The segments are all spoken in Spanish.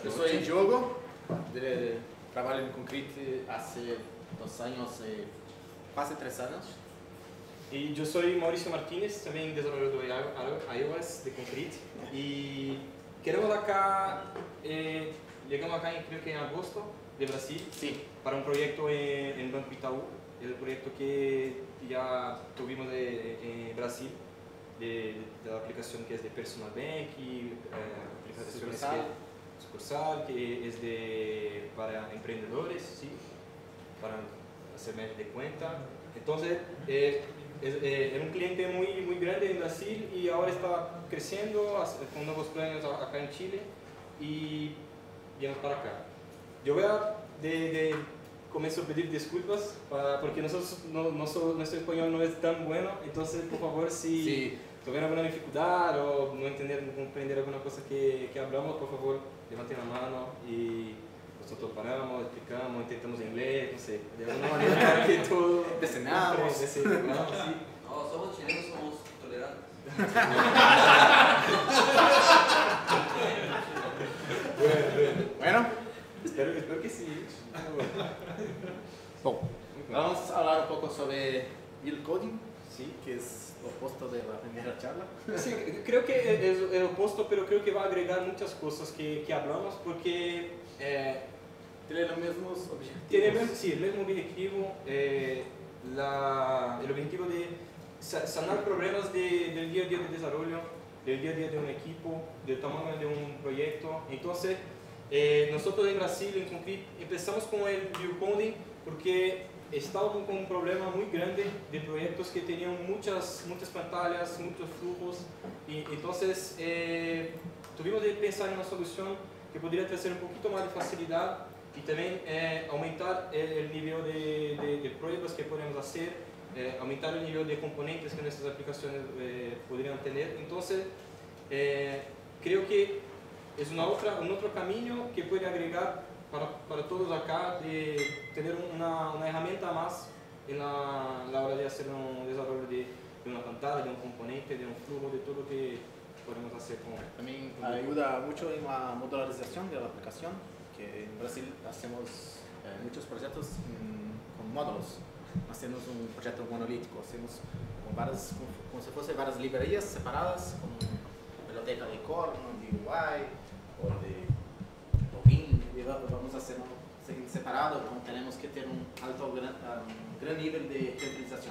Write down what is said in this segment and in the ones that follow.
Yo soy Diogo, trabajo en Concrete hace 2 años, casi 3 años. Y yo soy Mauricio Martínez, también desarrollador de iOS de Concrete. Y queremos acá, llegamos acá creo que en agosto de Brasil, sí, para un proyecto en Banco Itaú, el proyecto que ya tuvimos en Brasil, de la aplicación que es de Personal Bank y aplicaciones sucursal, que es para emprendedores, ¿sí? Para hacer medios de cuenta. Entonces, era un cliente muy grande en Brasil y ahora está creciendo con nuevos planes acá en Chile y viemos para acá. Yo voy a comienzo a pedir disculpas porque nuestro español no es tan bueno, entonces por favor si tuvieran alguna dificultad o no comprender alguna cosa que hablamos, por favor levanten la mano y nosotros paramos, explicamos, intentamos inglés, no sé, de alguna manera para que todo... Desenamos. Sí. No, somos chilenos, somos tolerantes. Bueno, espero que sí. Bom, vamos a hablar un poco sobre el coding, Sí. que es lo opuesto de la primera charla. Sí, creo que es el opuesto, pero creo que va a agregar muchas cosas que hablamos porque Tiene los mismos objetivos. tiene el mismo objetivo, el objetivo de sanar problemas del día a día de desarrollo, del día a día de un equipo, del tamaño de un proyecto. Entonces, nosotros en Brasil, en Concrete, empezamos con el View Coding porque estábamos con un problema muy grande de proyectos que tenían muchas pantallas, muchos flujos, y entonces tuvimos que pensar en una solución que podría traer un poquito más de facilidad y también aumentar el nivel de proyectos que podemos hacer, aumentar el nivel de componentes que nuestras aplicaciones podrían tener. Entonces, creo que es un otro camino que puede agregar para todos acá de tener una herramienta más en la hora de hacer un desarrollo de una pantalla, de un componente, de un flujo, de todo lo que podemos hacer con él. También ayuda mucho en la modularización de la aplicación, que en Brasil hacemos muchos proyectos con módulos. Hacemos un proyecto monolítico, hacemos como si fuesen varias librerías separadas, con biblioteca de core, de UI o de login, y vamos a hacer separado, como tenemos que tener un gran nivel de reutilización.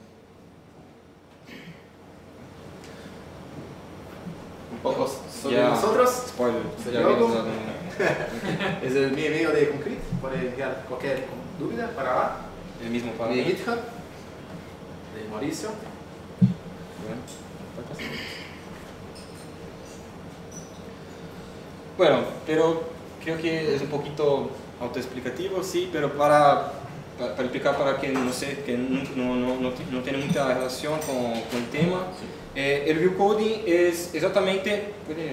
Un poco sobre nosotros. Spoiler. Soy Diogo. Es mi amigo de Concrete, puede enviar cualquier duda para lá. El mismo para Mi mí. GitHub, de Mauricio. Bueno, pero creo que es un poquito autoexplicativo, sí, pero para explicar para quien no sé, que no tiene mucha relación con el tema, el View Coding es exactamente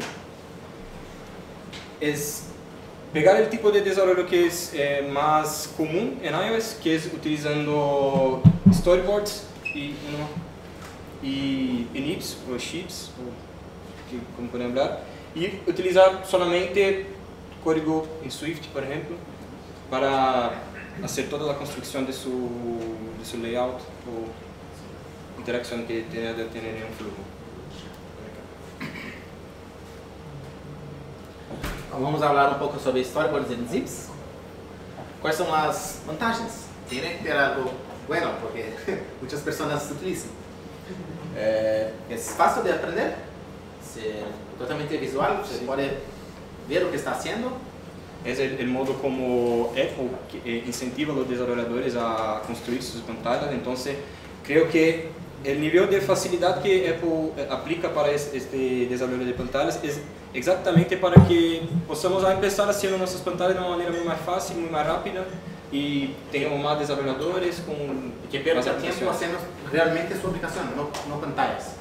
es pegar el tipo de desarrollo que es más común en iOS, que es utilizando storyboards y nips o sheets, como pueden hablar, y utilizar solamente código en Swift, por ejemplo, para hacer toda la construcción de su layout o interacción que debe tener en un flujo. Vamos a hablar un poco sobre storyboards en zips. ¿Cuáles son las vantagens? Tiene que ter algo bueno, porque muchas personas utilizan. Es fácil de aprender, es totalmente visual, se puede ver lo que está haciendo. Es el modo como Apple incentiva a los desarrolladores a construir sus pantallas. Entonces, creo que el nivel de facilidad que Apple aplica para este desarrollo de pantallas es exactamente para que podamos empezar haciendo nuestras pantallas de una manera muy más fácil, muy más rápida y tengamos más desarrolladores con que pierda tiempo haciendo realmente su aplicación, no pantallas.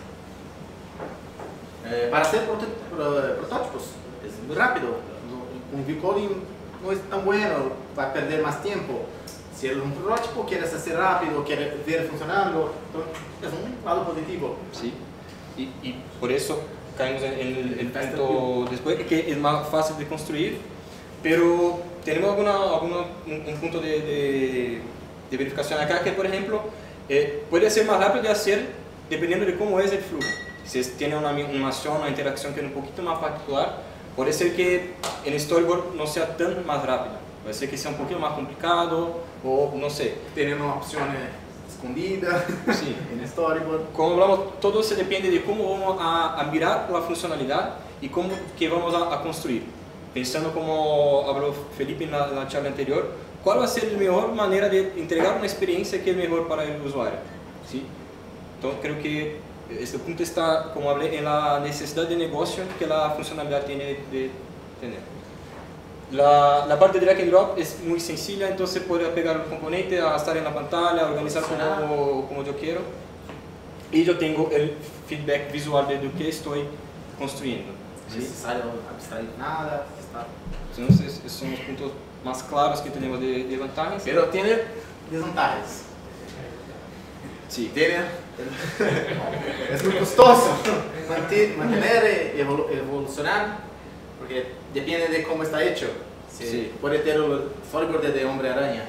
Para hacer prototipos es muy rápido. Un view coding no es tan bueno, va a perder más tiempo. Si es un prototipo, quieres hacer rápido, quieres ver funcionando, es un lado positivo. Sí, y por eso caemos en el punto después, que es más fácil de construir pero tenemos un punto de verificación acá que, por ejemplo, puede ser más rápido de hacer dependiendo de cómo es el flujo. Si tiene una animación, una interacción que es un poquito más particular, puede ser que en storyboard no sea tan más rápido. Puede ser que sea un poquito más complicado o no sé. Tienen una opción escondida Sí. en storyboard. Como hablamos, todo se depende de cómo vamos a mirar la funcionalidad y cómo que vamos a construir. Pensando como habló Felipe en la charla anterior, ¿cuál va a ser la mejor manera de entregar una experiencia que es mejor para el usuario? ¿Sí? Entonces creo que este punto está, como hablé, en la necesidad de negocio que la funcionalidad tiene de tener. La parte de drag and drop es muy sencilla, entonces puedo pegar el componente, estar en la pantalla, organizar como yo quiero. Y yo tengo el feedback visual de lo que estoy construyendo. No es necesario abstraer nada. Entonces, esos son los puntos más claros que tenemos de ventajas. Pero tiene desventajas. Sí. Es muy costoso mantener y evolucionar, porque depende de cómo está hecho. Sí. Puede tener el storyboard de Hombre Araña.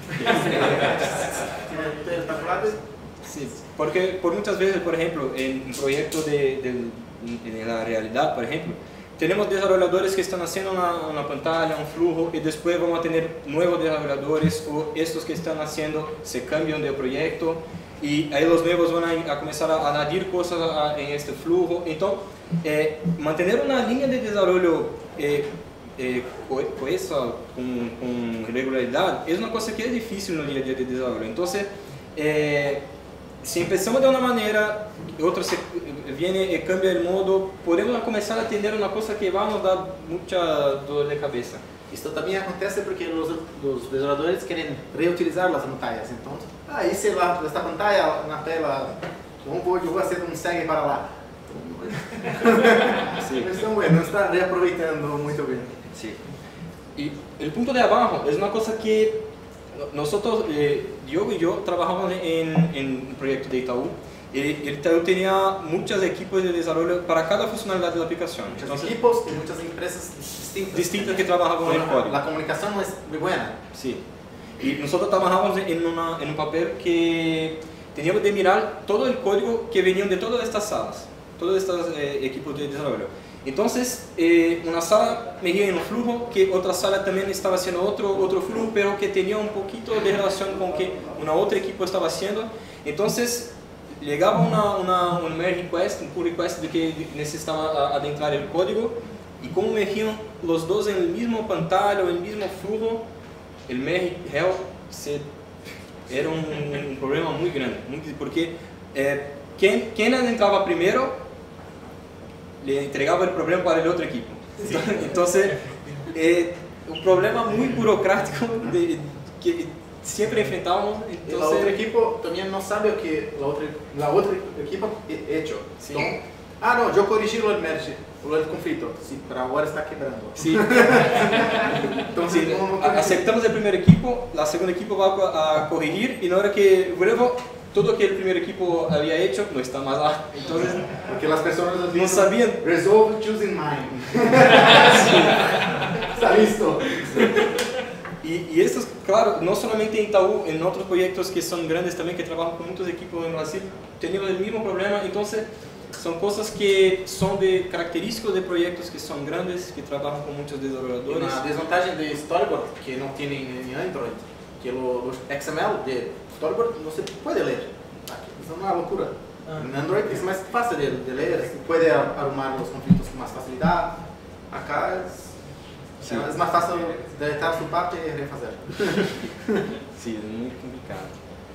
¿Tiene espectaculares? Sí, porque por muchas veces, por ejemplo, en un proyecto de la realidad, por ejemplo, tenemos desarrolladores que están haciendo una pantalla, un flujo, y después vamos a tener nuevos desarrolladores o estos que están haciendo se cambian de proyecto y ahí los nuevos van a comenzar a añadir cosas en este flujo. Entonces, mantener una línea de desarrollo cohesa, con regularidad, es una cosa que es difícil en el día a día de desarrollo. Entonces, si empezamos de una manera, otra viene y cambia el modo, podemos comenzar a tener una cosa que va a nos dar mucha dolor de cabeza. Esto también acontece porque los desarrolladores quieren reutilizar las pantallas. Entonces, hice esta pantalla, una tela, yo voy a hacer un segue para lá. Sí. No está reaprovechando muy bien. Sí. Y el punto de abajo es una cosa que nosotros, Diogo y yo, trabajamos en un proyecto de Itaú. El Itaú tenía muchos equipos de desarrollo para cada funcionalidad de la aplicación. Muchos equipos y muchas empresas distintas que trabajaban en el código. La comunicación no es muy buena. Sí. Y nosotros trabajamos en un papel que teníamos de mirar todo el código que venían de todas estas salas, todos estos equipos de desarrollo. Entonces, una sala medía en un flujo, que otra sala también estaba haciendo otro flujo, pero que tenía un poquito de relación con que una otra equipo estaba haciendo. Entonces, llegaba un merge request, un pull request de que necesitaba adentrar el código, y como medían los dos en el mismo pantalla o en el mismo flujo, el merge hell era un problema muy grande, porque quien entraba primero le entregaba el problema para el otro equipo. Entonces, un problema muy burocrático que siempre enfrentábamos. Entonces, el otro equipo también no sabe lo que la otra equipo ha hecho. Sí. Entonces, no, yo corrigí el merge, el conflicto, sí, pero ahora está quebrando. Sí. Entonces, sí, aceptamos el primer equipo, la segunda equipo va a corregir y na hora que vuelvo, todo lo que el primer equipo había hecho no está más lá. Entonces, porque las personas no sabían. Resolve choosing mine. Está listo. Y esto es, claro, no solamente en Itaú, en otros proyectos que son grandes también, que trabajan con muchos equipos en Brasil, tenemos el mismo problema. Entonces, son cosas que son de características de proyectos que son grandes, que trabajan con muchos desarrolladores. Una desventaja de Storyboard que no tienen en Android, que los XML de Storyboard no se puede leer. Es una locura. En Android es más fácil de leer, se puede armar los conflictos con más facilidad. Acá es más fácil deletar su parte y refazer. Sí, es muy complicado.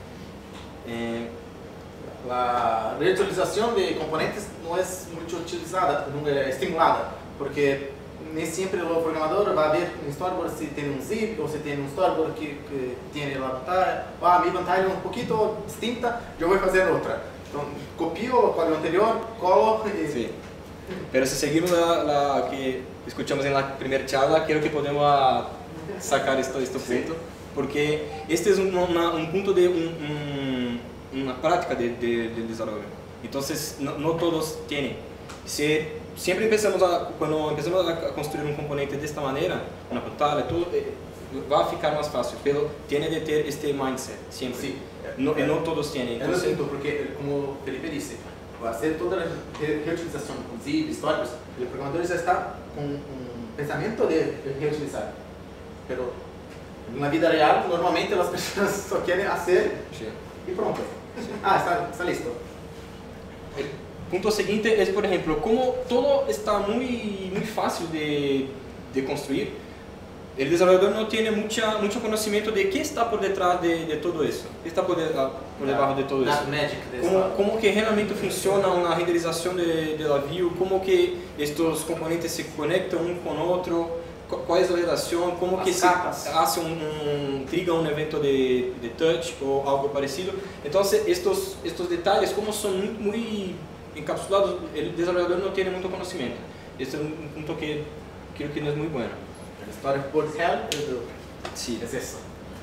La reutilización de componentes no es mucho utilizada, no es estimulada, porque ni siempre el programador va a ver un storyboard si tiene un zip o si tiene un storyboard que tiene la pantalla. Mi pantalla es un poquito distinta, yo voy a hacer otra. Entonces, copio el código anterior, colo y... Sí. Pero si seguimos la que escuchamos en la primera charla, creo que podemos sacar este punto, porque este es un punto de una práctica de desarrollo. Entonces, no todos tienen. Siempre cuando empezamos a construir un componente de esta manera, una pantalla, todo, va a ficar más fácil, pero tiene de tener este mindset, siempre. Sí. No todos tienen. Entonces, porque, como Felipe dice, para hacer toda la reutilización con zip, históricos, el programador ya está con un pensamiento de reutilizar. Pero en la vida real, normalmente las personas solo quieren hacer y pronto. Sí. Está listo. El punto siguiente es, por ejemplo, como todo está muy fácil de construir, el desarrollador no tiene mucho conocimiento de qué está por detrás de todo eso, qué está por debajo de todo eso. Cómo que realmente funciona una renderización de la view, cómo que estos componentes se conectan uno con otro, cuál es la relación, cómo que se hace triga un evento de touch o algo parecido. Entonces estos detalles, como son muy encapsulados, el desarrollador no tiene mucho conocimiento. Este es un punto que creo que no es muy bueno. El storyboard hell Sí. es eso.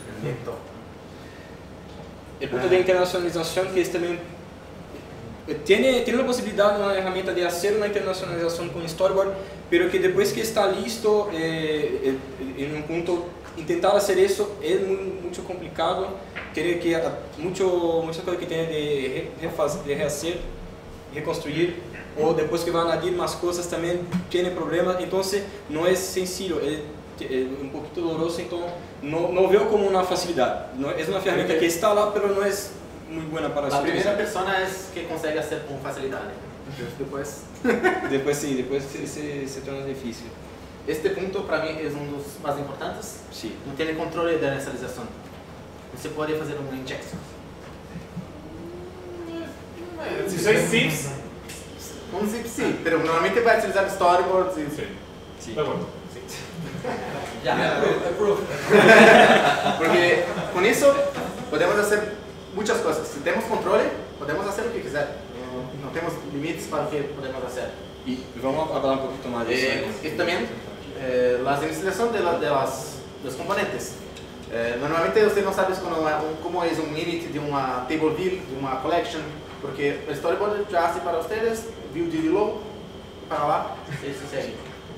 El punto de internacionalización, que es también tiene la posibilidad, una herramienta de hacer una internacionalización con storyboard, pero que después que está listo, en un punto, intentar hacer eso es mucho complicado, tiene que muchas cosas que tiene de rehacer, reconstruir, o después que van a añadir más cosas también tiene problemas, entonces no es sencillo, es un poquito doloroso, entonces no veo como una facilidad, no, es una herramienta que está lá, pero no es muy buena para la primera persona es que consigue hacer con facilidad, después después se torna difícil. Este punto para mí es uno de los más importantes. Sí. No tiene control de inicialización. No se puede hacer una injection. Si sois zips, Un zip sí, pero normalmente va a utilizar storyboards y... Sí. da bueno. Ya, approve. Porque con eso podemos hacer muchas cosas. Si tenemos control, podemos hacer lo que quiser. No tenemos límites para lo que podemos hacer. Y vamos a hablar un poquito más de eso. Y también la inicialización de los componentes. Normalmente usted no sabe cómo es un init de una table view, de una collection, porque el storyboard ya hace para ustedes, view de below, para lá, eso sería.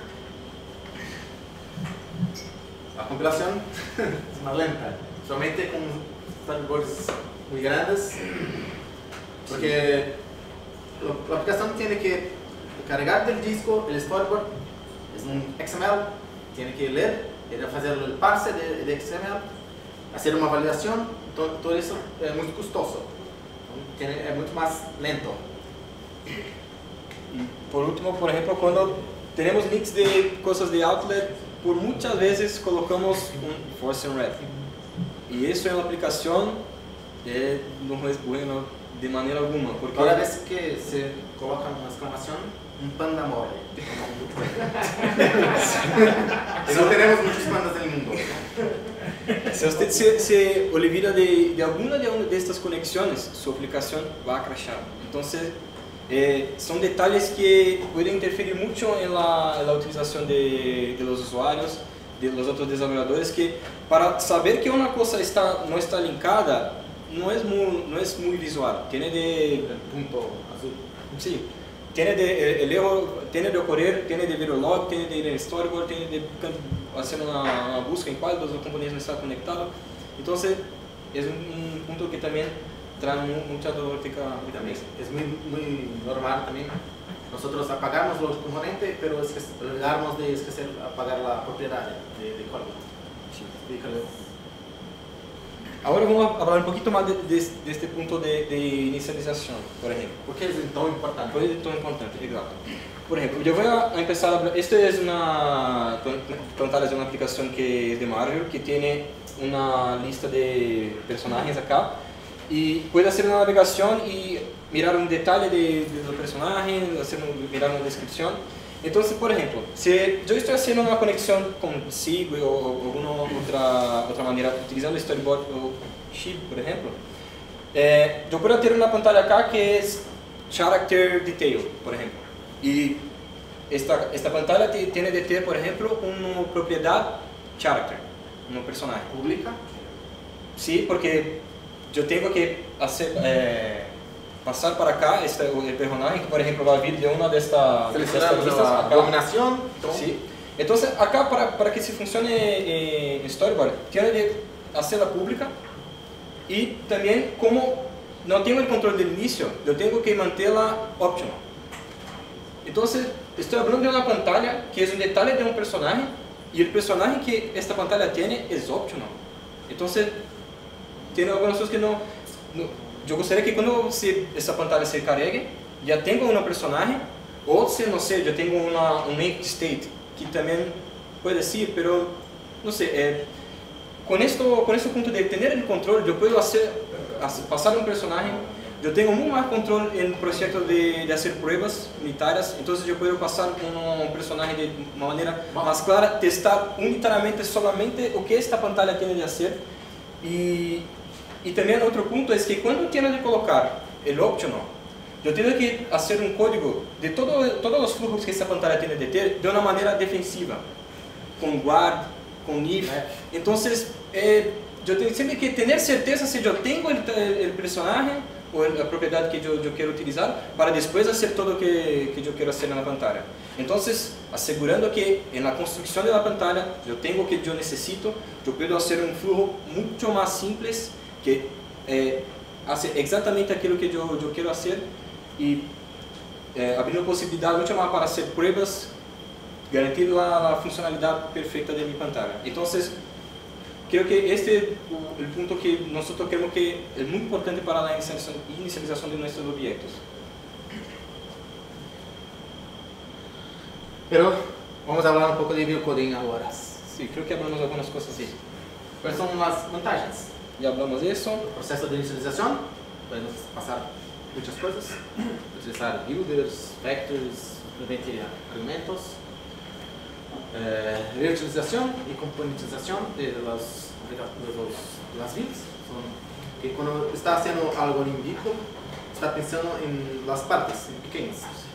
La compilación es más lenta, solamente con storyboards muy grandes, porque la aplicación tiene que cargar del disco el storyboard, es un XML, tiene que leer, hacer el parse de XML, hacer una validación, todo eso es muy costoso, es mucho más lento. Y por último, por ejemplo, cuando tenemos mix de cosas de outlet, por muchas veces colocamos un force and ref. Y eso en la aplicación no es bueno de manera alguna. Porque Cada vez que se coloca una exclamación, un panda muere. No tenemos muchos pandas en el mundo. Si usted se olvida de alguna de estas conexiones, su aplicación va a crashar. Entonces, son detalles que pueden interferir mucho en la utilización de los usuarios, de los otros desarrolladores, que para saber que una cosa no está linkada, no es muy visual. Tiene de... El punto azul. Sí. El error tiene de ocurrir, tiene de ver el log, tiene de ir en el storyboard, tiene de hacer una búsqueda en cuál de los componentes no está conectado. Entonces, es un punto que también trae mucha dolorifica. También es muy normal también. Nosotros apagamos los componentes, pero olvidamos de apagar la propiedad de código. Sí. Ahora vamos a hablar un poquito más de este punto de inicialización, por ejemplo. ¿Por qué es tan importante? ¿Por qué es tan importante? Exacto. Por ejemplo, yo voy a empezar a hablar. Esto es una aplicación que es de Marvel, que tiene una lista de personajes acá. Y puede hacer una navegación y mirar un detalle de los personajes, mirar una descripción. Entonces, por ejemplo, si yo estoy haciendo una conexión con SIG o alguna otra manera, utilizando Storyboard o Sheet, por ejemplo, yo puedo tener una pantalla acá que es Character Detail, por ejemplo. Y esta pantalla tiene de tener, por ejemplo, una propiedad Character, un personaje. ¿Pública? Sí, porque yo tengo que hacer... pasar para acá el personaje que, por ejemplo, va a vir de una de estas Seleccionamos listas la acá. dominación. Sí. Entonces, acá para que se funcione Storyboard, tiene que hacerla pública y también como no tengo el control del inicio, yo tengo que mantenerla optional. Entonces, estoy hablando de una pantalla que es un detalle de un personaje y el personaje que esta pantalla tiene es optional. Entonces, tiene algunas cosas que no yo gustaría que cuando esa pantalla se cargue, ya tengo un personaje, o si no sé, yo tengo un empty state, que también puede ser, pero no sé, con este punto de tener el control, yo puedo pasar un personaje, yo tengo muy más control en el proyecto de hacer pruebas unitarias, entonces yo puedo pasar un personaje de una manera más clara, testar unitariamente solamente lo que esta pantalla tiene de hacer. Y también otro punto es que cuando tengo que colocar el optional, yo tengo que hacer un código de todos los flujos que esta pantalla tiene de una manera defensiva, con guard, con if. Entonces, yo tengo siempre que tener certeza si yo tengo el personaje o la propiedad que yo quiero utilizar para después hacer todo lo que yo quiero hacer en la pantalla. Entonces, asegurando que en la construcción de la pantalla yo tengo que yo necesito, yo puedo hacer un flujo mucho más simple que hace exactamente aquello que yo quiero hacer y abriendo posibilidad mucho más para hacer pruebas, garantir la funcionalidad perfecta de mi pantalla. Entonces, creo que este es el punto que nosotros creemos que es muy importante para la inicialización de nuestros objetos. Pero vamos a hablar un poco de biocoding ahora. Sí, creo que hablamos algunas cosas así. ¿Cuáles son las ventajas? Ya hablamos de eso. El proceso de inicialización, podemos pasar muchas cosas, utilizar builders, vectors, simplemente argumentos, reutilización y componentización de las builds, que cuando está haciendo algo en vivo, está pensando en las partes, en pequeñas.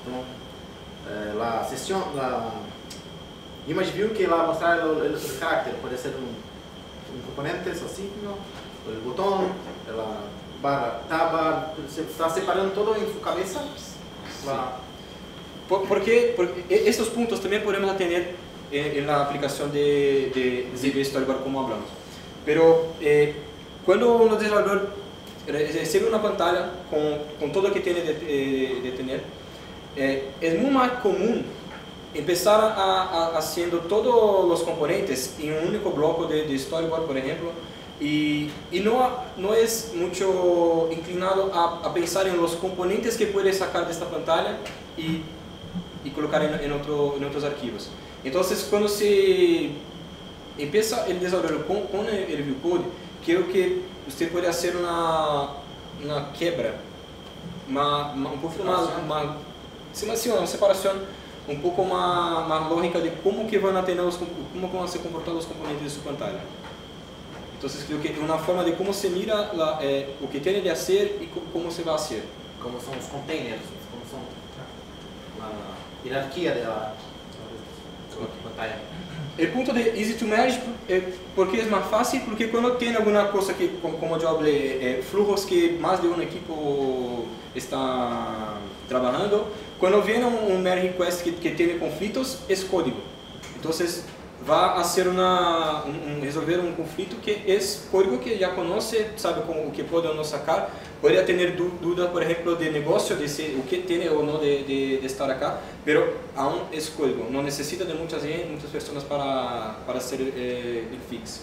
La sesión, la image view que va a mostrar el carácter, puede ser un componente, o signo, el botón, la barra, tab, se está separando todo en su cabeza. Sí. Porque estos puntos también podemos tener en la aplicación de Storyboard como hablamos. Pero cuando un desarrollador recibe una pantalla con todo lo que tiene de tener, es muy más común empezar haciendo todos los componentes en un único bloque de Storyboard, por ejemplo, y no es mucho inclinado a pensar en los componentes que puede sacar de esta pantalla y colocar en otros archivos. Entonces, cuando se empieza el desarrollo con el viewcode, creo que usted puede hacer una quiebra, un poco una separación un poco más lógica de cómo que van a tener cómo van a se comportar los componentes de su pantalla. Entonces, creo que es una forma de cómo se mira lo que tiene de hacer y cómo se va a hacer. Cómo son los containers, cómo son la jerarquía de la pantalla. El punto de Easy to Manage, porque es más fácil, porque cuando tiene alguna cosa que, como yo hablé, flujos que más de un equipo está trabajando, cuando viene un merge request que tiene conflictos, es código. Entonces, va a hacer resolver un conflicto que es código que ya conoce, sabe o que puede o no sacar. Podría tener dudas, por ejemplo, de negocio, de si, o que tiene o no de estar acá, pero aún es código. No necesita de muchas personas para hacer el fix.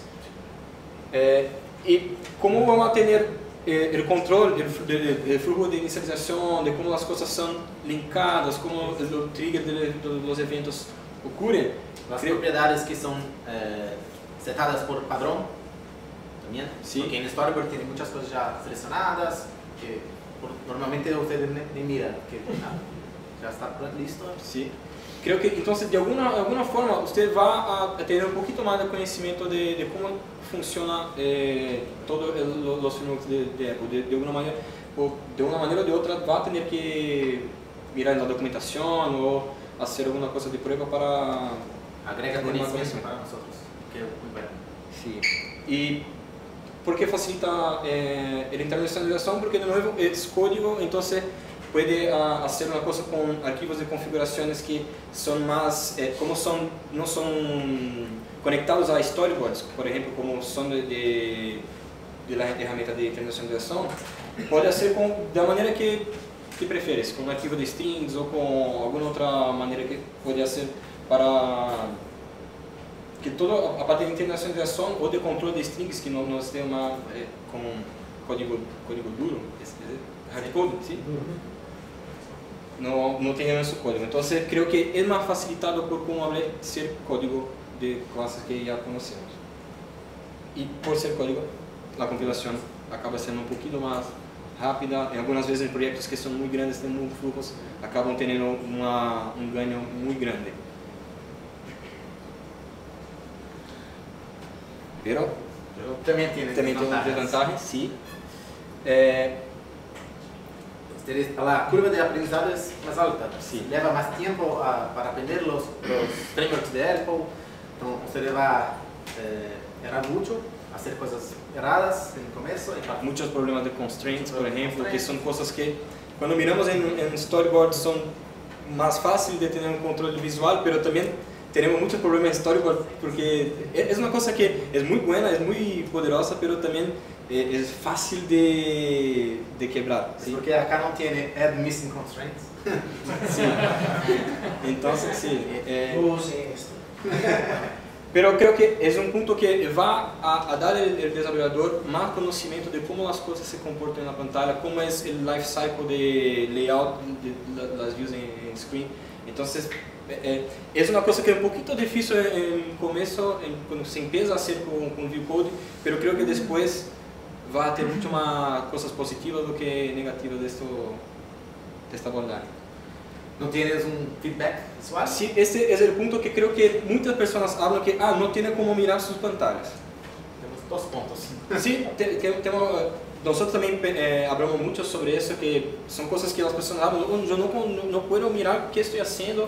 Y cómo vamos a tener el control del flujo de inicialización, de cómo las cosas son linkadas, cómo los triggers de los eventos ocurren. Las propiedades que son setadas por padrón también, sí. Porque en Storyboard tiene muchas cosas ya seleccionadas que normalmente ustedes ni miran, que ya está listo. Sí. Creo que entonces de alguna forma usted va a tener un poquito más de conocimiento de cómo funciona todos los frameworks de Apple. De una manera o de otra va a tener que mirar en la documentación o hacer alguna cosa de prueba para agrega conocimiento para nosotros, que es muy bueno. Sí. Y ¿Por qué facilita la internacionalización? Porque de nuevo es código, entonces puede hacer una cosa con archivos de configuraciones que son más, como no son conectados a storyboards, por ejemplo, como son de la herramienta de internacionalización, puede hacer de la manera que prefieres, con un archivo de strings o con alguna otra manera que puede hacer para que toda a parte de internacionalización o de control de strings que no esté con código duro, hardcode, ¿sí? No tengan su código. Entonces creo que es más facilitado por como hablé ser código de clases que ya conocemos. Y por ser código, la compilación acaba siendo un poquito más rápida. En algunas veces en proyectos que son muy grandes, tienen muchos flujos, acaban teniendo un gano muy grande. Pero también tiene desventajas, sí. La curva de aprendizaje es más alta, sí. Lleva más tiempo para aprender los frameworks de Apple, entonces usted va a errar mucho, hacer cosas erradas en el comienzo. Muchos problemas de constraints, por ejemplo, que son cosas que cuando miramos en storyboard son más fáciles de tener un control visual, pero también tenemos muchos problemas en storyboard porque es una cosa que es muy buena, es muy poderosa, pero también es fácil de quebrar. ¿Sí? Porque acá no tiene add missing constraints. Sí. Entonces, sí. Esto. Pero creo que es un punto que va a dar al desarrollador más conocimiento de cómo las cosas se comportan en la pantalla, cómo es el life cycle de layout de las views en screen. Entonces, es una cosa que es un poquito difícil en el comienzo, cuando se empieza a hacer con ViewCode, pero creo que después va a tener mucho más cosas positivas do que negativas de esta abordaje. ¿No tienes un feedback visual? Sí, ese es el punto que creo que muchas personas hablan que no tiene cómo mirar sus pantallas. Tenemos 2 puntos. Sí, nosotros también hablamos mucho sobre eso, que son cosas que las personas hablan, yo no puedo mirar qué estoy haciendo.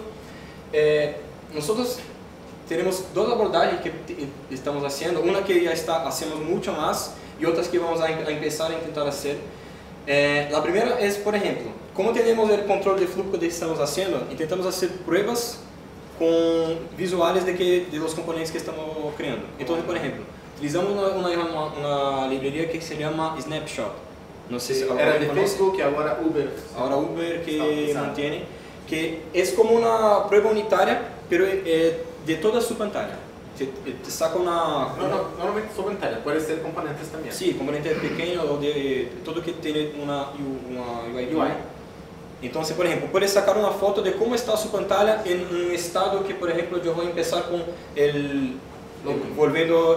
Nosotros tenemos 2 abordajes que estamos haciendo, una que ya hacemos mucho más y otras que vamos a empezar a intentar hacer. La primera es, por ejemplo, como tenemos el control de flujo que estamos haciendo, intentamos hacer pruebas con visuales de los componentes que estamos creando. Entonces, por ejemplo, utilizamos una librería que se llama Snapshot. No sé si era de Facebook y ahora Uber. Ahora Uber que mantiene, que es como una prueba unitaria, pero de toda su pantalla. Te saca una... Normalmente su pantalla, puede ser componentes también. Sí, componentes pequeños o de todo que tiene una UI. Entonces, por ejemplo, puedes sacar una foto de cómo está su pantalla en un estado que, por ejemplo, yo voy a empezar con volviendo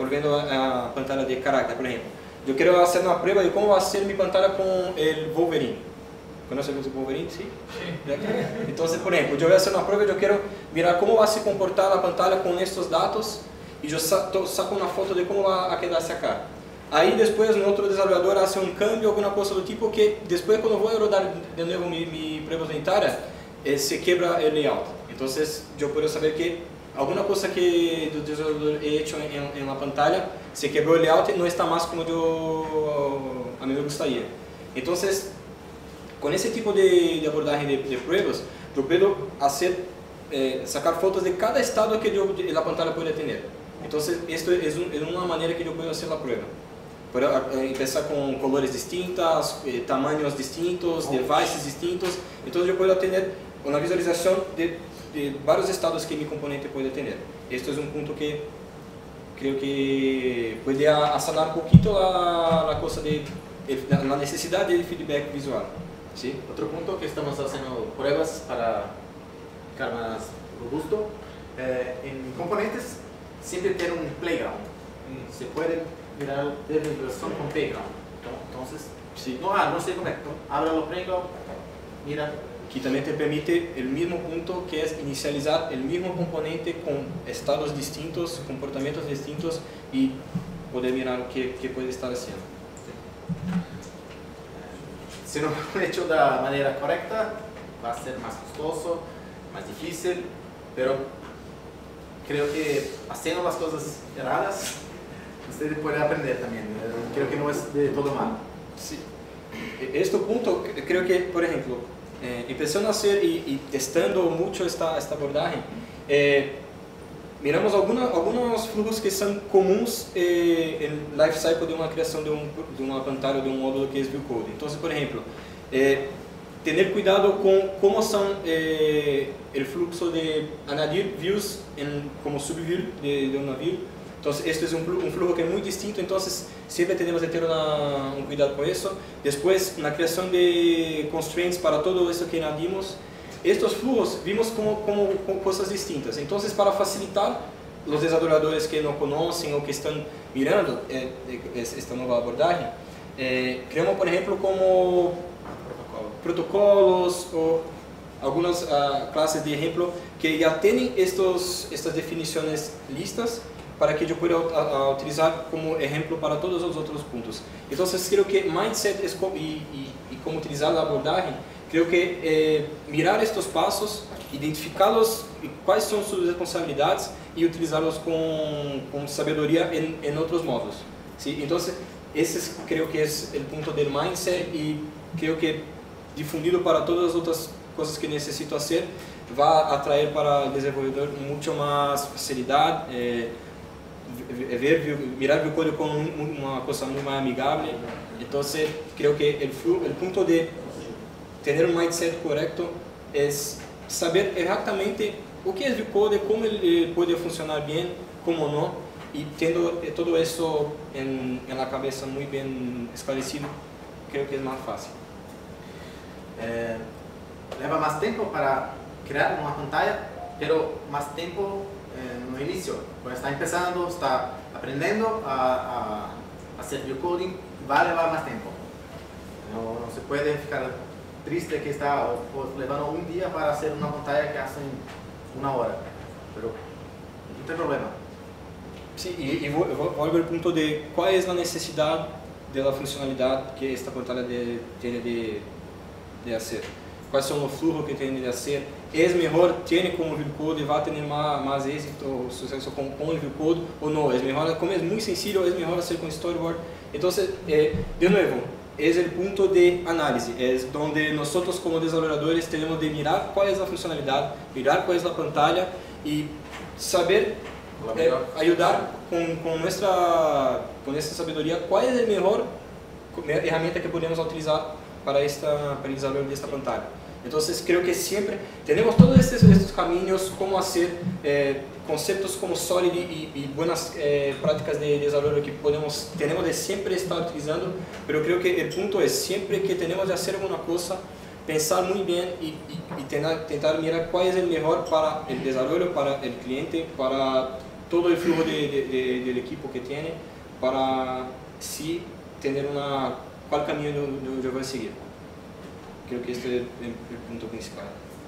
a pantalla de carácter, por ejemplo. Yo quiero hacer una prueba de cómo va a ser mi pantalla con el Wolverine. ¿Conoces el Wolverine? Sí. Entonces, por ejemplo, yo voy a hacer una prueba y yo quiero mirar cómo va a se comportar la pantalla con estos datos y yo saco una foto de cómo va a quedarse acá. Ahí después otro desarrollador hace un cambio, alguna cosa del tipo que después cuando voy a rodar de nuevo mi prueba unitaria, se quebra el layout. Entonces yo puedo saber que alguna cosa que el desarrollador he hecho en la pantalla se quebró el layout y no está más como a mí me gustaría. Entonces, con ese tipo de abordaje de pruebas, yo puedo sacar fotos de cada estado que la pantalla puede tener. Entonces, esto es una manera que yo puedo hacer la prueba. Puedo empezar con colores distintos, tamaños distintos, devices distintos. Entonces, yo puedo tener una visualización de varios estados que mi componente puede tener. Esto es un punto que creo que puede sanar un poquito la cosa de la necesidad de feedback visual. ¿Sí? Otro punto que estamos haciendo pruebas para ficar más robusto. En componentes siempre tiene un playground. Se puede mirar de visualización con playground. Entonces, sí. no se conecta. Abre el playground, mira. Que también te permite el mismo punto, que es inicializar el mismo componente con estados distintos, comportamientos distintos y poder mirar qué puede estar haciendo. Si no lo he hecho de la manera correcta, va a ser más costoso, más difícil, pero creo que haciendo las cosas erradas usted puede aprender también. Creo que no es de todo mal. Sí. Este punto, creo que, por ejemplo, empezando a hacer y testando mucho esta abordaje, miramos algunos flujos que son comuns en el life cycle de una creación de una pantalla, de un módulo que es Vue Code. Entonces, por ejemplo, tener cuidado con cómo son el flujo de añadir views como subview de una view. Entonces, esto es un flujo que es muy distinto, entonces siempre tenemos que tener un cuidado con eso. Después, una creación de constraints para todo eso que añadimos. Estos flujos vimos como cosas distintas. Entonces, para facilitar los desarrolladores que no conocen o que están mirando esta nueva abordaje, creamos, por ejemplo, como protocolos o algunas clases de ejemplo que ya tienen estas definiciones listas para que yo pueda utilizar como ejemplo para todos los otros puntos. Entonces, creo que mindset y cómo utilizar la abordaje, creo que mirar estos pasos, identificarlos, cuáles son sus responsabilidades y utilizarlos con sabiduría en otros modos. ¿Sí? Entonces, ese creo que es el punto del mindset y creo que difundido para todas las otras cosas que necesito hacer, va a traer para el desarrollador mucho más facilidad, mirar el código como una cosa muy más amigable. Entonces, creo que el punto de tener un mindset correcto es saber exactamente o que es Vue Code, cómo él puede funcionar bien, cómo no, y teniendo todo eso en la cabeza muy bien esclarecido, creo que es más fácil. Lleva más tiempo para crear una pantalla, pero más tiempo en el inicio. Cuando está empezando, está aprendiendo a hacer Vue Coding, va a llevar más tiempo. No se puede ficar triste que está llevando un día para hacer una pantalla que hace una hora, pero no tiene problema. Sí, y vuelvo al punto de cuál es la necesidad de la funcionalidad que esta pantalla tiene de hacer. Cuáles son los flujos que tiene de hacer. Es mejor, tiene como Vue Code, va a tener más éxito o suceso con el Vue Code o no. Es mejor, como es muy sencillo, es mejor hacer con Storyboard. Entonces, de nuevo, es el punto de análisis, es donde nosotros como desarrolladores tenemos de mirar cuál es la funcionalidad, mirar cuál es la pantalla y saber ayudar con nuestra sabiduría cuál es la mejor herramienta que podemos utilizar para el desarrollo de esta pantalla. Entonces creo que siempre tenemos todos estos caminos, cómo hacer conceptos como Solid y buenas prácticas de desarrollo que tenemos de siempre estar utilizando, pero creo que el punto es siempre que tenemos de hacer alguna cosa, pensar muy bien y intentar mirar cuál es el mejor para el desarrollo, para el cliente, para todo el flujo del equipo que tiene, para sí tener cuál camino yo voy a seguir. Creo que este es el punto principal.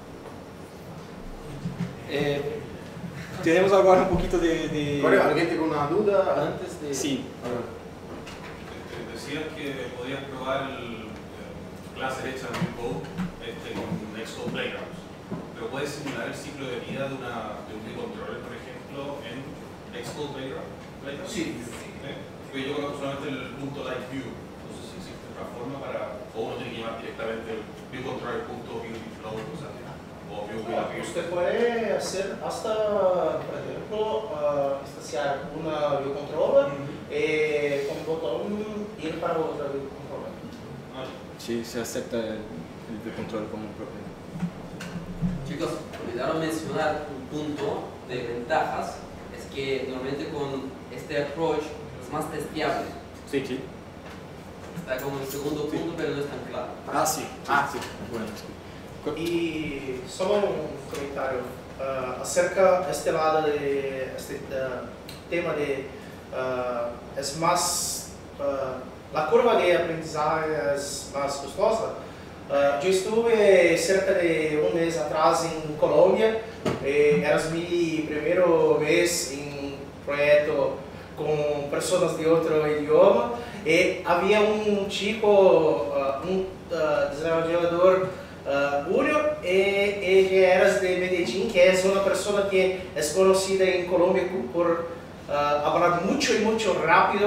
Tenemos ahora un poquito de... ¿Alguien tiene una duda antes de...? Sí. Decías que podías probar clases hechas en Vue Code con Xcode Playgrounds, pero puedes simular el ciclo de vida de un Vue Controller, por ejemplo, en Xcode Playground. Sí. Porque yo conozco solamente el punto like Vue. No sé si existe otra forma o uno tiene que llamar directamente el Vue Controller.VueFlow, o Vue. Usted puede hacer hasta, por ejemplo, instanciar una Vue Controller con un botón ir para otra Vue Controller. Sí, se acepta el Vue Controller como un propio. Chicos, olvidaron mencionar un punto de ventajas, es que normalmente con este approach es más testeable. Sí, sí. Está como el segundo punto, pero no es tan claro. Sí. Bueno, y solo un comentario acerca de este lado de este tema de es más la curva de aprendizaje es más costosa. Yo estuve cerca de un mes atrás en Colombia, era mi primera vez en un proyecto con personas de otro idioma. Había un chico, un desarrollador junior, ella era de Medellín, que es una persona que es conocida en Colombia por hablar mucho y mucho rápido.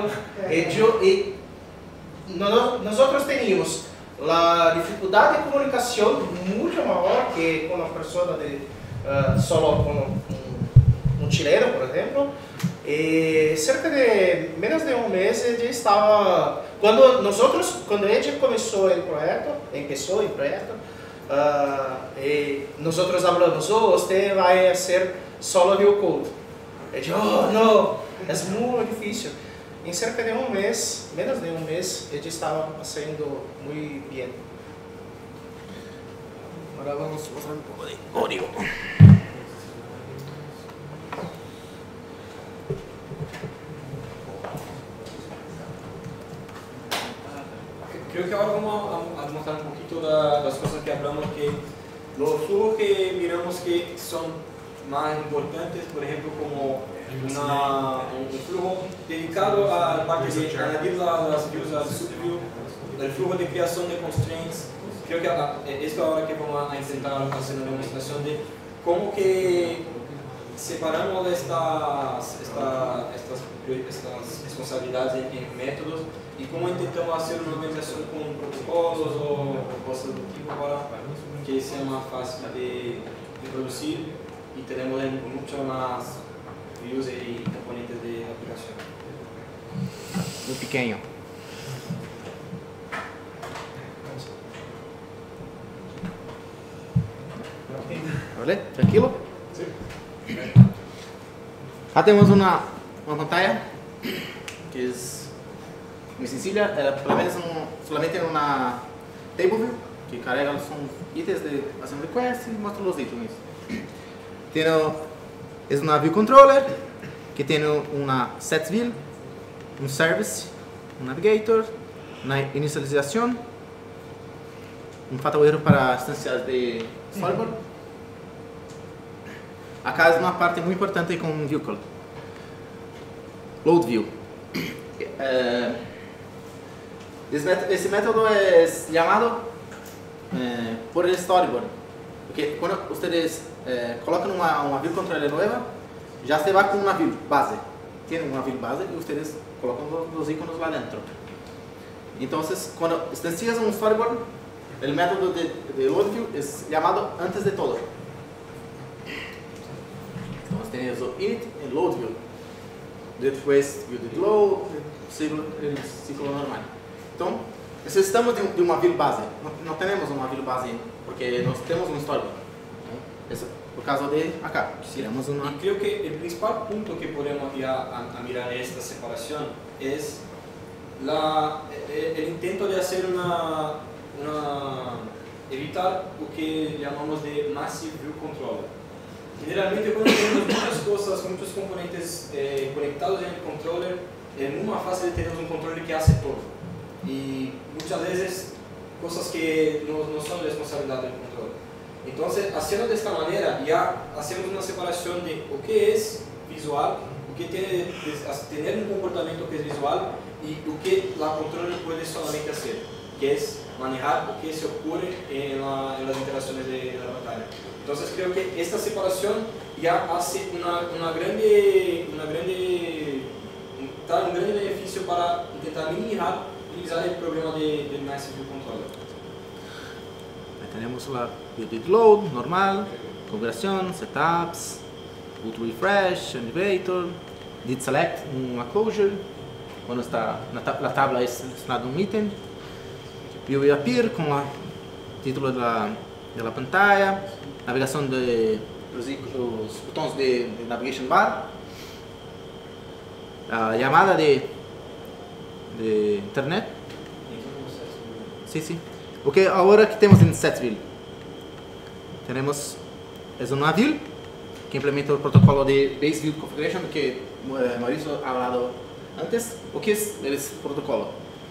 Nosotros teníamos la dificultad de comunicación mucho mayor que con una persona solo con un chileno, por ejemplo. Cerca de menos de un mes ella estaba, cuando ella empezó el proyecto, nosotros hablamos, usted va a hacer solo Vue Code. Ella, no, es muy difícil. En cerca de un mes, menos de un mes, ella estaba haciendo muy bien. Ahora vamos a mostrar un poco de código. Creo que ahora vamos a mostrar un poquito las cosas que hablamos, que los flujos que miramos que son más importantes, por ejemplo, como un flujo dedicado a la parte de añadir las views al subview, el flujo de creación de constraints. Creo que esto ahora que vamos a intentar hacer una demostración de cómo que separamos estas responsabilidades en métodos y cómo intentamos hacer una organización con protocolos o cosas del tipo para que sea más fácil de producir y tenemos mucho más views y componentes de aplicación. Muy pequeño. ¿Vale? ¿Tranquilo? Sí. Acá tenemos una pantalla que es muy sencilla, solamente en una table view que carga los ítems de hacer un request y muestra los ítems. Es una view controller que tiene una set view, un service, un navigator, una inicialización, un fataware para instancias de storyboard. Acá es una parte muy importante con view call. Load view. Ese método es llamado por el storyboard, porque cuando ustedes colocan una view controller nueva, ya se va con una view base. Tienen una view base y ustedes colocan los iconos lá dentro. Entonces, cuando instancias un storyboard, el método de load view es llamado antes de todo. Entonces tenemos el init y el load view. Después view de load, el ciclo normal. Então, necesitamos de uma view base. Não temos uma view base porque nós temos um storyboard. Eso, por caso de acá, tiramos una... Y creo que el principal punto que podemos ya a mirar esta separación es el intento de hacer evitar lo que llamamos de Massive View Controller. Generalmente cuando tenemos muchas cosas, muchos componentes conectados en el controller, es muy más fácil de tener un controller que hace todo. Y muchas veces cosas que no son responsabilidad del controller. Entonces, haciendo de esta manera, ya hacemos una separación de lo que es visual, lo que tiene tener un comportamiento que es visual y lo que la controller puede solamente hacer, que es manejar lo que se ocurre en las interacciones de la pantalla. Entonces, creo que esta separación ya hace un gran beneficio para intentar minimizar el problema del Massive View Controller. Tenemos la view de load normal, configuración, setups, boot refresh, elevator, did select, una closure, cuando está la tabla es seleccionado un ítem, view appear con el título de la pantalla, navegación de los botones de navigation bar, la llamada de internet. Sí. Porque ahora que temos en set view, tenemos una view que implementa el protocolo de base view configuration que Mauricio ha hablado antes. O que es el protocolo?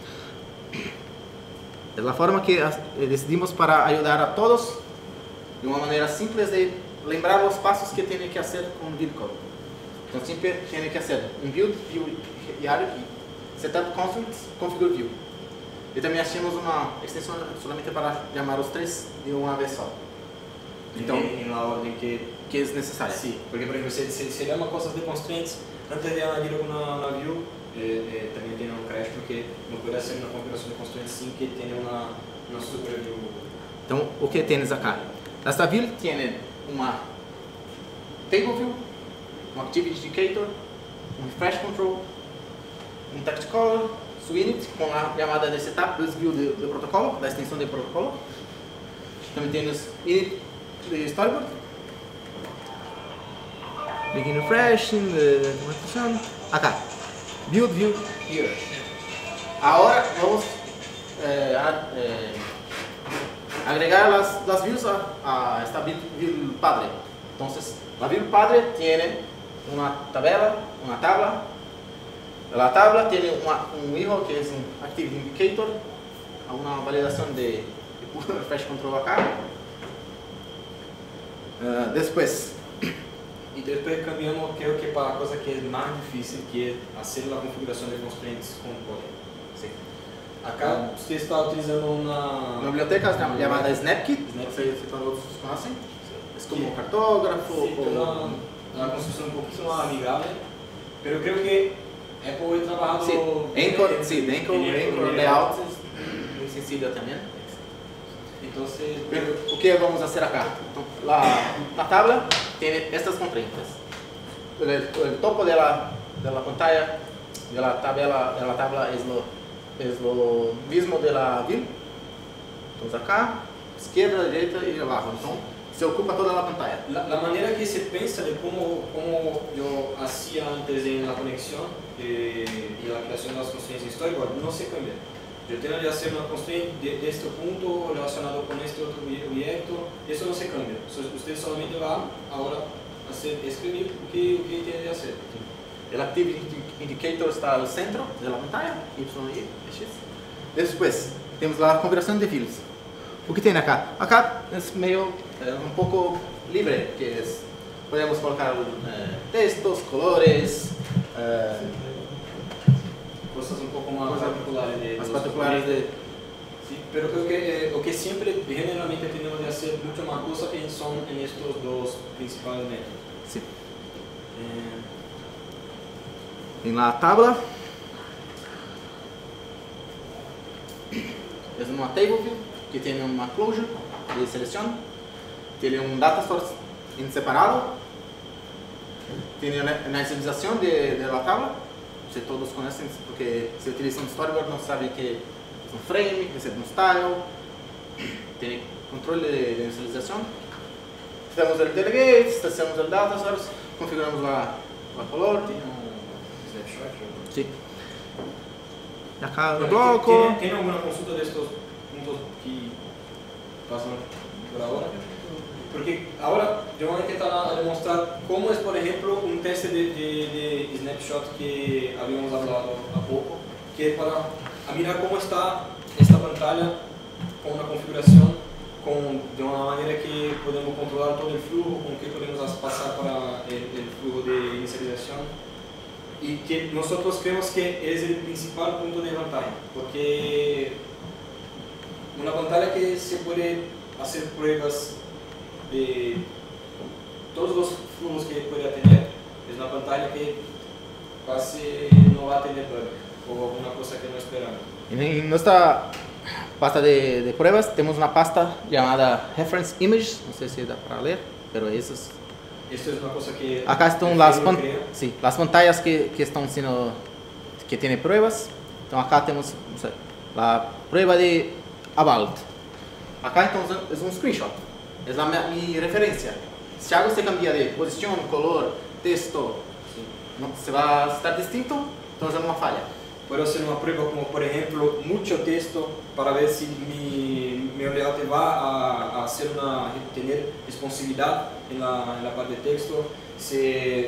Es la forma que decidimos para ayudar a todos de una manera simple de lembrar los pasos que tiene que hacer con view code. Entonces siempre tiene que hacer un view diario y setup constructs, configure view. Y también hacemos una extensión solamente para llamar los tres de una vez solo. Entonces, en la orden que es necesaria. Sí, porque por ejemplo, se llama cosas de constraints antes de añadir una view, también tiene un crash porque no puede hacer una configuración de constraint sin que tenga una super view. Então, o que tens acá? Esta view tem uma table view, um activity indicator, um refresh control, um text color, su init com a chamada de setup dos view do protocolo, da extensão de protocolo. Também temos init de storyboard, begin refreshing, acá, build view here. Agora vamos agregar las views a esta view padre. Entonces, la view padre tiene una tabla. La tabla tiene un hijo que es un activity indicator, una validación de refresh control acá. Después. Y después cambiamos, creo que para la cosa que es más difícil, que es hacer la configuración de constraints con código. Sí. Acá usted está utilizando una biblioteca llamada Snapkit, Snapkit. no sé si todos conocen. Es como un cartógrafo. Sí, una construcción un poquito más amigable, pero creo que Apple ha trabajado en layout es muy sencillo también. Entonces, Pero, o que vamos a hacer acá? La tabla tiene estas constraints. El topo de la pantalla de la tabla es lo mismo de la view. Entonces acá, izquierda, derecha y abajo. Entonces se ocupa toda la pantalla. La manera que se piensa de cómo yo hacía antes en la conexión y la creación de las constraints en Storyboard no se cambia. Yo tengo que hacer una constraint de este punto relacionado con este otro proyecto, eso no se cambia. Usted solamente va ahora a escribir lo que tiene que hacer. El activity indicator está al centro de la pantalla, Y, X. Después tenemos la configuración de fields. O que tem acá? Acá es medio un poco libre, que es, podemos colocar textos, colores, cosas un poco más particulares de sí, pero creo que lo que siempre generalmente tenemos que hacer mucho más cosas son en estos dos principales métodos. Sí. En la tabla es una table view que tiene una closure de selección, tiene un data source en separado, tiene una inicialización de la tabla. Si todos conocen, porque si utilizan Storyboard no sabe que es un frame, que es un style, tiene control de inicialización. Tenemos el delegate, estacionamos el data source, configuramos la color. Tiene un snapshot. Sí. Y acá el bloco. ¿Tiene alguna consulta de estos puntos que pasan por ahora? Porque ahora yo voy a intentar demostrar cómo es, por ejemplo, un test de snapshot que habíamos hablado a poco, que es para mirar cómo está esta pantalla con una configuración de una manera que podemos controlar todo el flujo, con que podemos pasar para el flujo de inicialización, y que nosotros creemos que es el principal punto de pantalla, porque una pantalla que se puede hacer pruebas de todos los flujos que pueda tener, es una pantalla que casi no va a tener bug o alguna cosa que no esperamos. En nuestra pasta de pruebas tenemos una pasta llamada Reference Images, no sé si da para leer, pero eso es... Esto es una cosa que... Acá están las pantallas que están siendo, que tienen pruebas. Entonces acá tenemos, no sé, la prueba de About. Acá entonces es un screenshot, es mi referencia. Si algo se cambia de posición, color, texto, no, se va a estar distinto, entonces es una falla. Puedo hacer una prueba como, por ejemplo, mucho texto para ver si mi layout va a tener responsividad en la parte de texto, si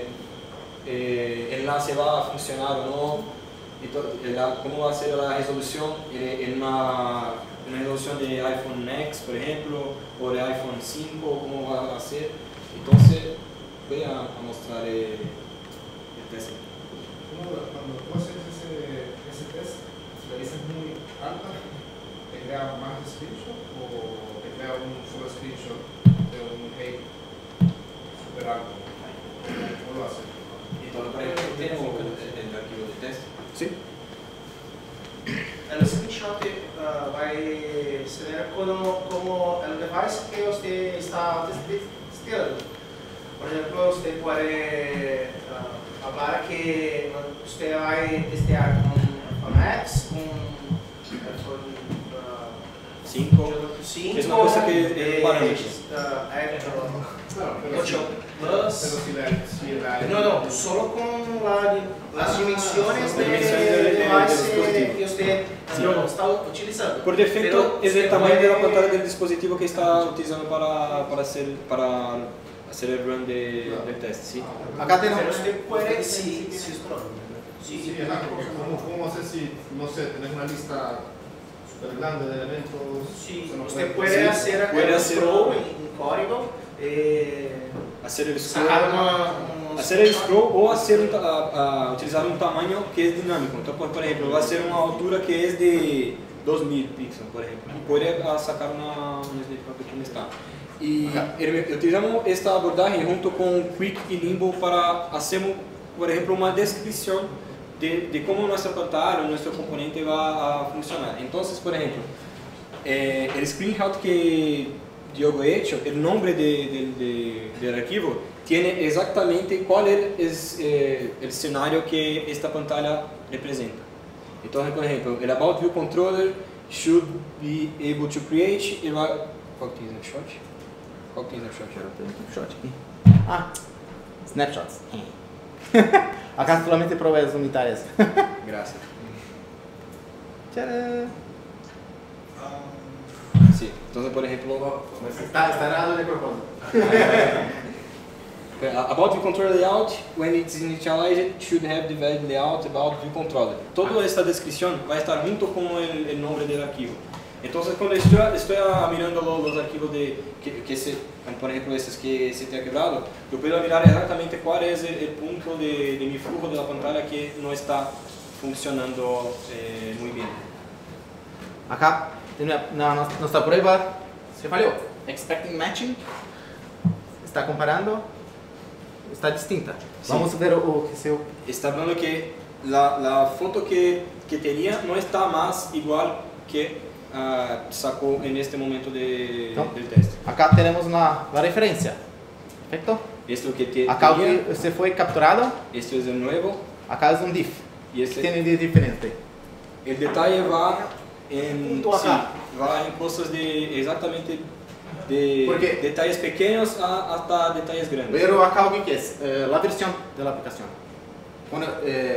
el enlace va a funcionar o no, cómo va a ser la resolución en una resolución de iPhone X, por ejemplo, o de iPhone 5, cómo va a ser. Entonces, voy a mostrar el test. Cuando tú haces ese test, si la dices muy alta, ¿te crea más screenshot o te crea un solo screenshot de un height super alto? ¿Cómo lo haces? Entonces, por ejemplo, tiene como el device que usted está testeando. Por ejemplo, usted puede hablar que usted va a testear con Max, con 5. 5, Es una cosa que Pero 8 Plus. si No, solo con las dimensiones del del device dispositivo. que usted está utilizando. Por defecto Pero es el usted tamaño de la puede- pantalla del dispositivo que está utilizando para hacer el run del test, ¿sí? Acá tenemos... Pero usted puede, sí, Sí, exacto, porque ¿cómo hacer si, no sé, tenés una lista súper grande de elementos? sí, se nos usted puede sí, hacer acá puede un hacer scroll un- en código, Hacer el scroll, sacar hacer el scroll o utilizar un tamaño que es dinámico. Entonces, por ejemplo, va a ser una altura que es de 2000 píxeles, por ejemplo, y puede sacar un snapshot de cómo está. Y utilizamos esta abordaje junto con Quick y Limbo para hacer, por ejemplo, una descripción de cómo nuestra pantalla o nuestro componente va a funcionar. Entonces, por ejemplo, el screenshot que yo he hecho, el nombre del archivo, tiene exactamente cuál es el escenario que esta pantalla representa. Entonces, por ejemplo, el About View Controller should be able to create... Qual que tem snapshot? Qual que tem snapshot? Snapshot aqui. Ah, snapshots. Acá solamente pruebas unitarias. Gracias. Tcharam. Sí, entonces, por ejemplo, Está errado de propósito. About View Controller Layout, when it's initialized, should have the valid layout About View Controller. Toda esta descripción va a estar junto con el nombre del archivo. Entonces, cuando estoy mirando los archivos por ejemplo, estos que se te ha quebrado, yo puedo mirar exactamente cuál es el punto de mi flujo de la pantalla que no está funcionando muy bien. Acá, nuestra prueba se falló. Expecting matching. Está comparando. Está distinta. Sí. Vamos a ver o que se... Está hablando que la foto que tenía no está más igual que sacó en este momento No. del test. Acá tenemos la referencia. Perfecto. Esto que Acá tenía, que se fue capturado. esto es el nuevo Acá es un diff. y este, Tiene de diferente. el detalle va en, Punto acá. sí, va en cosas de exactamente de ¿Por qué? detalles pequeños hasta detalles grandes. Pero acá o que es la versión de la aplicación. Cuando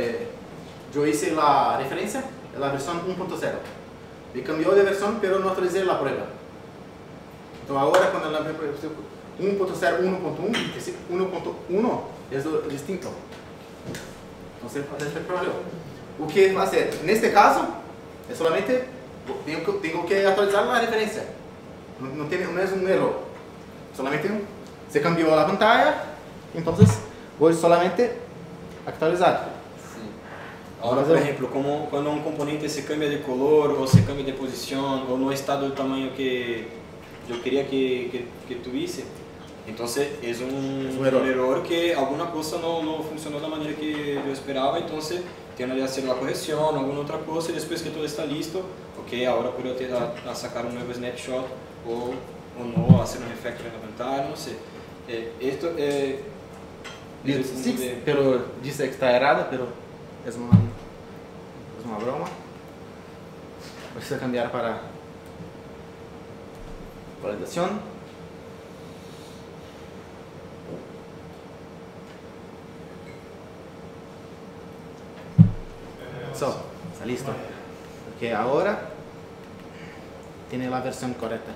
yo hice la referencia, la versión 1.0. Me cambió de versión, pero no actualicé la prueba. Entonces ahora cuando la 1.0, 1.1, ese 1.1 es distinto. Entonces es problema. O que va a hacer? En este caso, es solamente tengo que actualizar la referencia. No es un error. Solamente se cambió la pantalla, entonces voy solamente a actualizar. Ahora, por ejemplo, como cuando un componente se cambia de color o se cambia de posición o no está del tamaño que yo quería que tuviese, entonces es un error que alguna cosa no funcionó de la manera que yo esperaba, entonces tengo que hacer la corrección, alguna otra cosa y después que todo está listo, ok, ahora puedo sacar un nuevo snapshot o no, hacer un efecto en la pantalla, no sé. Esto Sí, pero dice que está errado, pero es una broma. Voy a cambiar para validación. Está listo. Porque ahora tiene la versión correcta.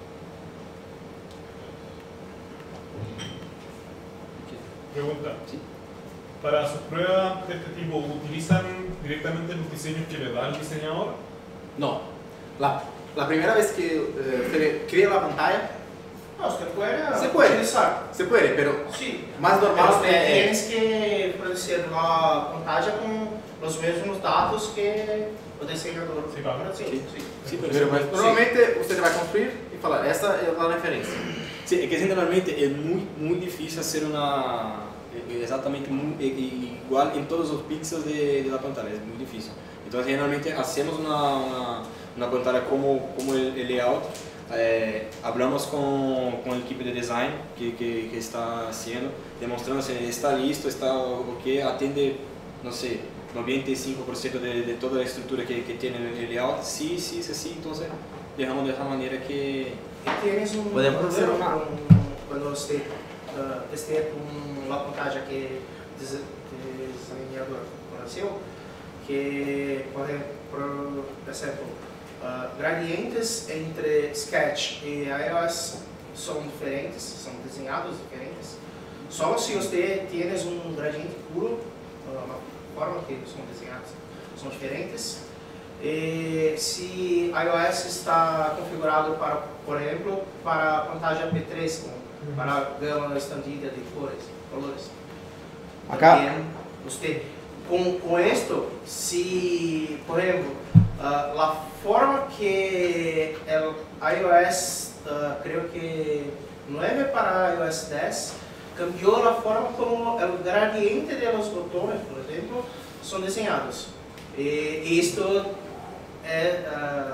Pregunta. Sí. Para sus pruebas de este tipo, ¿utilizan directamente los diseños que le da el diseñador? No. La primera vez que usted crea la pantalla, No, usted puede Se puede. utilizar. se puede, pero Sí. más Pero normal usted tienes que producir la pantalla con los mismos datos que el diseñador. Sí, claro. Sí, Sí. sí. Sí, Pero normalmente usted va a construir y falar, esta es la referencia. Sí, es que generalmente es muy difícil hacer exactamente igual en todos los píxeles de la pantalla, es muy difícil. Entonces generalmente hacemos una pantalla como el layout, hablamos con el equipo de design que está haciendo, demostrando si está listo, está ok, atiende, no sé, 95% de toda la estructura que tiene el layout. Sí, entonces dejamos de esa manera que tienes un podemos hacer problema una... cuando usted testea con la pantalla que diseñador conheceu, que, por exemplo, gradientes entre Sketch e iOS são diferentes, são desenhados diferentes. Só se você tem um gradiente puro, a forma que são desenhados são diferentes. E se iOS está configurado para, por exemplo, para a pantalla P3, para a gama estendida de colores. Acá. Usted, com esto, se, por exemplo, a forma que o iOS, creio que 9 para iOS 10, cambiou a forma como o gradiente de los botões, por exemplo, são desenhados. E isto é...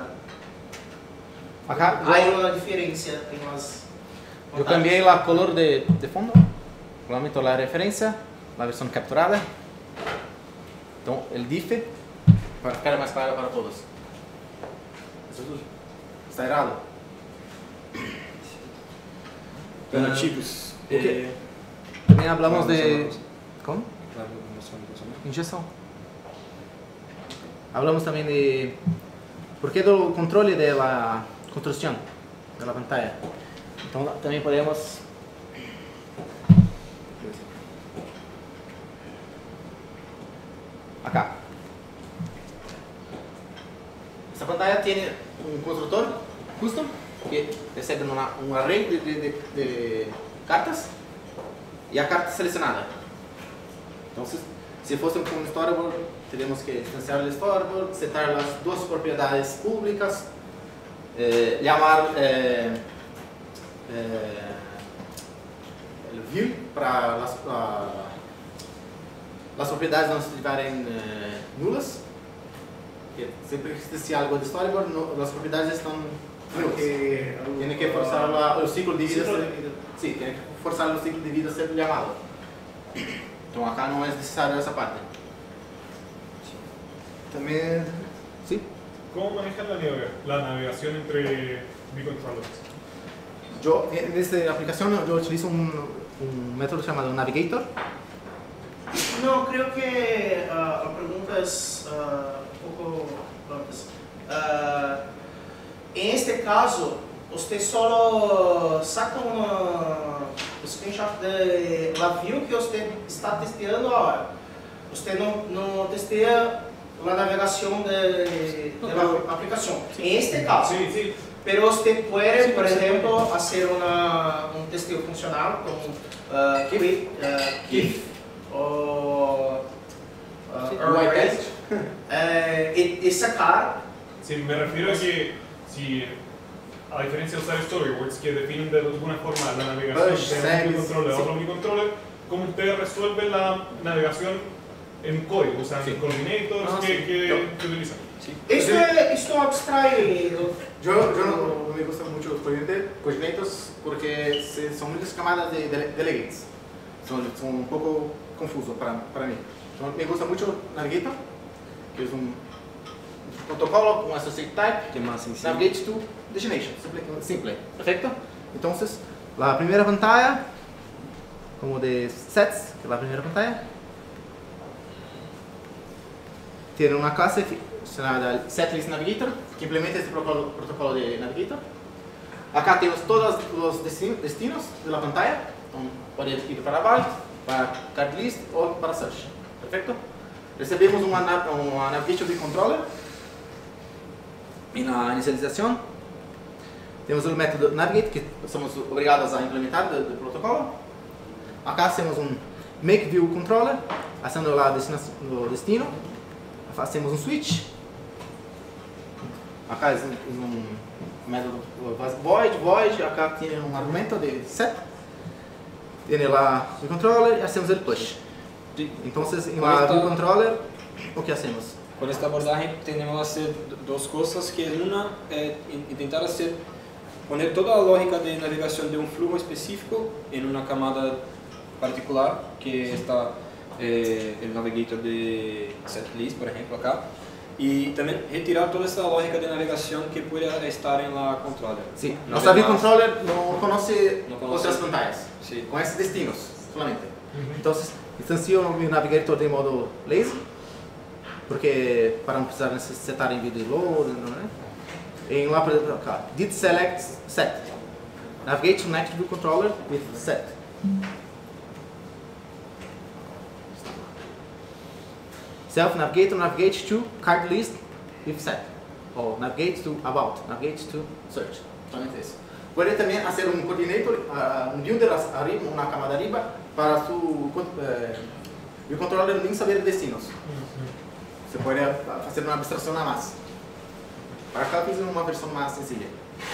Acá, há uma diferença em las yo cambié la color de fondo, solamente la referencia, la versión capturada. Entonces, el diff para ficar más claro para todos. Eso está errado. bueno, chicos, También hablamos de... ¿Cómo? Injeção. Hablamos también de... ¿Por qué del control de la construcción de la pantalla? Entonces, también podemos... Acá. Esta pantalla tiene un constructor custom que recibe un array de cartas y a carta seleccionada. Entonces, si fuese un storyboard, tenemos que instanciar el storyboard, setar las dos propiedades públicas, llamar el view para las propiedades no estiverem nulas, que sempre que existe algo de storyboard, las propiedades están nulas. Tiene que forzar el ciclo de vida. Sí, tiene que forzar el ciclo de vida a ser llamado. Entonces acá no es necesario esa parte. También, ¿sí? ¿Cómo manejan la navegación entre bicontrollers? Yo en esta aplicación yo utilizo un método llamado Navigator. No, creo que a pregunta es un poco antes. En este caso, usted solo saca un screenshot de la view que usted está testeando ahora. Usted no testea la navegación de la aplicación. En este caso. Sí. Pero usted puede, por ejemplo, hacer un testeo funcional con Quick o White y sacar. Sí, me refiero a que si, a diferencia de usar storyboards que definen de alguna forma la navegación de un bicontroller a otro bicontroller, ¿cómo usted resuelve la navegación en código? O sea, en coordinators que utilizan. sí. Esto abstrae. Yo no me gustan mucho los coordinators porque son muchas camadas de delegates. Son un poco confusos para mí. Entonces, me gusta mucho Navigator, que es un protocolo con associate type, Que más sencillo. navigate to destination, simple. Perfecto. Entonces, la primera pantalla, como de sets, que es la primera pantalla, tiene una clase llamada Setlist Navigator, que implementa este protocolo de Navigator. Acá tenemos todos los destinos de la pantalla. Puede ir para Vault, para Card List o para Search. Perfecto. Recebemos una Navigation de Controller. En la inicialización tenemos el método Navigate, que somos obligados a implementar del protocolo. Acá hacemos un Make View Controller, haciendo el destino. Hacemos un switch. Acá es un método void, acá tiene un argumento de set. Tiene la view controller y hacemos el push. Entonces en la view controller, ¿qué hacemos? Con este abordaje tenemos que hacer dos cosas, que una es intentar hacer poner toda la lógica de navegación de un flujo específico en una camada particular, que está el navigator de setlist, por ejemplo, acá. Y también retirar toda esa lógica de navegación que pueda estar en la controller. Sí, nuestra view controller no conoce otras pantallas, sí. conoce destinos solamente. Entonces, instancio mi navigator de modo lazy, porque para não precisar necessitar em vídeo load, não é? Em lá, por exemplo, acá, did select set. Navigate to next view controller with set. Self navigate to card list with set. O navigate to about, navigate to search. Solamente eso. Puede también hacer un coordinator, un builder arriba, una camada arriba, para su view controller nem saber destinos. Você pode fazer uma abstração a mais. Para cá fiz uma versão mais sencilla.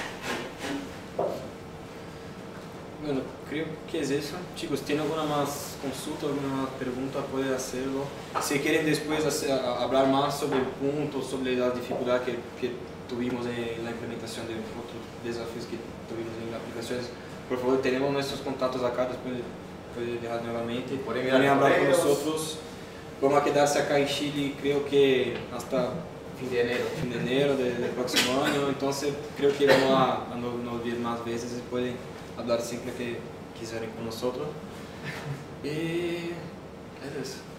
Bueno, creo que es eso. Chicos, ¿tienen alguna más consulta, alguna más pregunta? Pueden hacerlo. Si quieren después hablar más sobre el punto, sobre la dificultad que tuvimos en la implementación de otros desafíos que tuvimos en aplicaciones, por favor, tenemos nuestros contactos acá, después pueden dejar nuevamente. Pueden hablar con nosotros. Vamos a quedarse acá en Chile, creo que hasta fin de enero del próximo año. Entonces, creo que vamos a nos ver más veces y pueden hablar siempre que quisieran con nosotros. Y es eso.